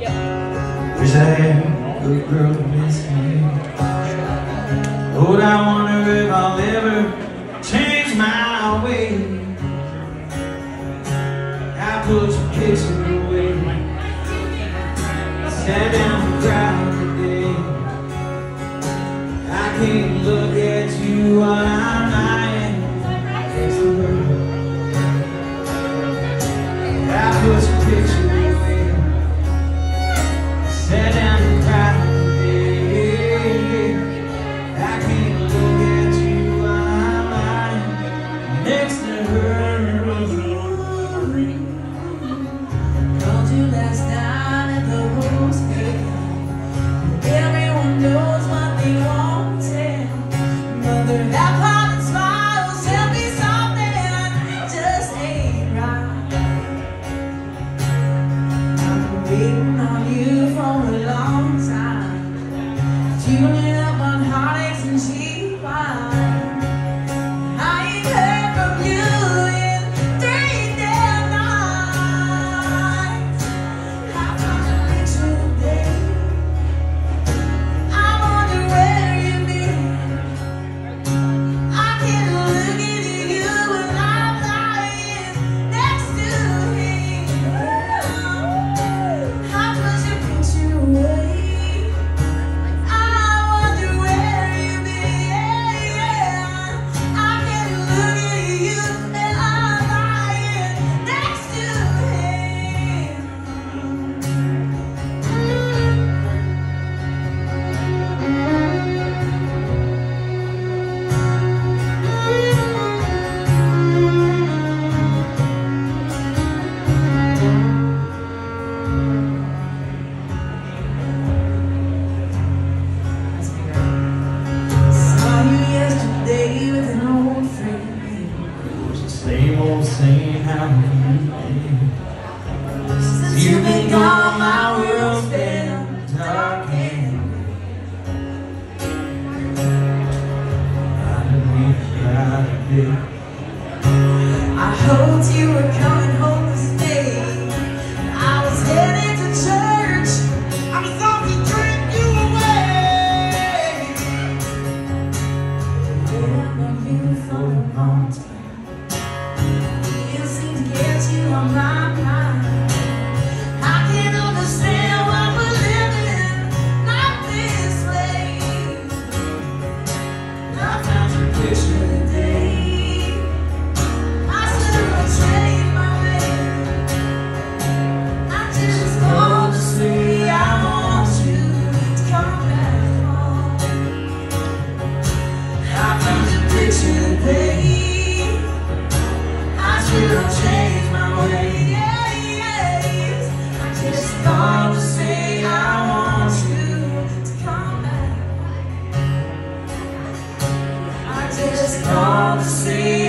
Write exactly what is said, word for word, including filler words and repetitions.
Wish I had a good girl to miss me. Lord, I wonder if I'll ever change my way. I put your picture away, sat down and cried today. I can't look at you while I'm lying next to her. I put your picture away, sat down and cried today. I can't look at you while I'm lying next to her. Called you last night at the hotel. Everyone knows what they wanted. Mother, that part and smiles tell me something just ain't right. I've been waiting on you for a long time, tuning up on heartaches and cheap wine. I ain't heard from you in three damn nights. I found your picture today. I wonder where you've been. I can't look at you when I'm lying next to him. I put your picture away. I wonder where you've been. I can't look at you when I'm lying next to him. Saw you yesterday with an old friend. It's the same old saying, how have you been? Since you've been gone, my world's been dark and I didn't mean to cry today. I hoped you were coming home to stay. I was headed to church. I was off to drink you away. I've known you for a long time. You seem to get you on my mind. I can't understand why we're living like this way. I found your picture today. I still don't change my way. I just called to say I want you to come back home. I found your picture today. I still don't change my ways. I just called to say I want you to come back. I just called to say